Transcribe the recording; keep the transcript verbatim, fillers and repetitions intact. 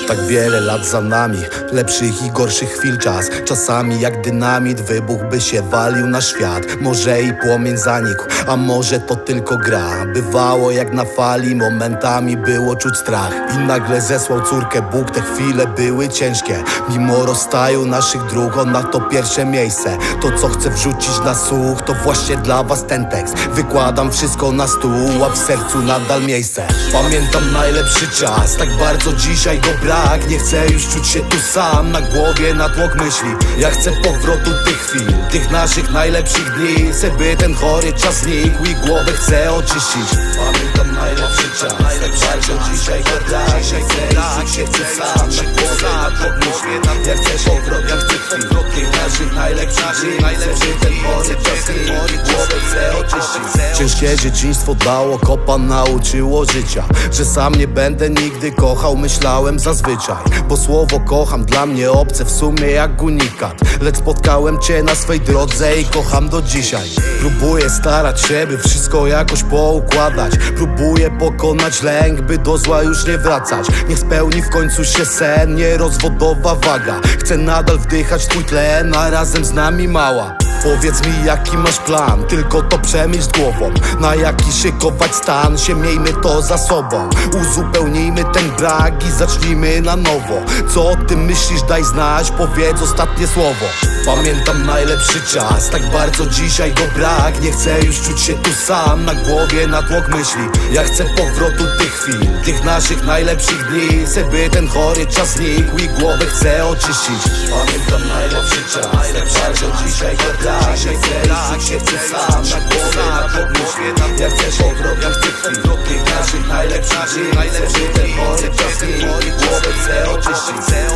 Tak wiele lat za nami, lepszych i gorszych chwil czas. Czasami jak dynamit wybuch by się walił na świat. Może i płomień zanikł, a może to tylko gra. Bywało jak na fali, momentami było czuć strach. I nagle zesłał córkę Bóg, te chwile były ciężkie. Mimo rozstaju naszych dróg, ona to pierwsze miejsce. To co chcę wrzucić na słuch, to właśnie dla was ten tekst. Wykładam wszystko na stół, a w sercu nadal miejsce. Pamiętam najlepszy czas, tak bardzo dzisiaj go brak. Nie chcę już czuć się tu sam, na głowie natłok myśli. Ja chcę powrotu tych chwil, tych naszych najlepszych dni. Chcę by ten chory czas znikł i głowę chcę oczyścić. Pamiętam najlepszy czas, tak bardzo dzisiaj go brak. Nie chcę już czuć się tu sam, na głowie natłok myśli. Ja chcę powrotu tych chwil, tych naszych najlepszych dni. Chcę by ten chory czas znikł i głowę chcę oczyścić. Ciężkie dzieciństwo dało kopa, nauczyło życia. Że sam nie będę nigdy kochał, myślałem zazwyczaj. Bo słowo kocham dla mnie obce w sumie jak unikat. Lecz spotkałem cię na swej drodze i kocham do dzisiaj. Próbuję starać się, by wszystko jakoś poukładać. Próbuję pokonać lęk, by do zła już nie wracać. Niech spełni w końcu się sen, nierozwodowa waga. Chcę nadal wdychać twój tlen, a razem z nami mała. Powiedz mi jaki masz plan, tylko to przemyśl głową. Na jaki szykować stan się, miejmy to za sobą. Uzupełnijmy ten brak i zacznijmy na nowo. Co o tym myślisz, daj znać, powiedz ostatnie słowo. Pamiętam najlepszy czas, tak bardzo dzisiaj go brak. Nie chcę już czuć się tu sam, na głowie natłok myśli. Ja chcę powrotu tych chwil, tych naszych najlepszych dni. Chcę by ten chory czas znikł i głowę chcę oczyścić. Pamiętam najlepszy czas, tak bardzo dzisiaj go brak. Nie chcę już czuć się tu sam, na głowie natłok myśli. Ja chcę powrotu tych chwil, tych naszych najlepszych dni. Chcę by ten chory czas znikł i głowę chcę oczyścić.